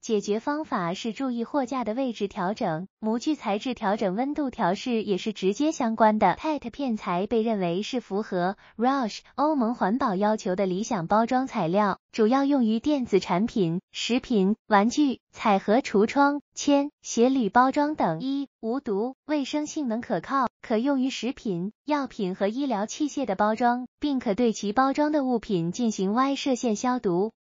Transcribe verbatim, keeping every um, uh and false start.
解决方法是注意货架的位置调整，模具材质调整温度调试也是直接相关的。P E T 片材被认为是符合 R O C H 欧盟环保要求的理想包装材料，主要用于电子产品、食品、玩具、彩盒橱窗、铅、鞋铝包装等。一、无毒，卫生性能可靠，可用于食品、药品和医疗器械的包装，并可对其包装的物品进行 Y 射线消毒。